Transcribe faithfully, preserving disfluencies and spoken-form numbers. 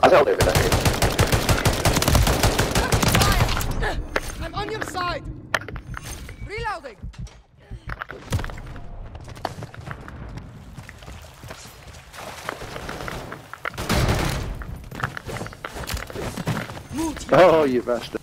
How's that over there? I'm on your side. Reloading. Oh, you bastard.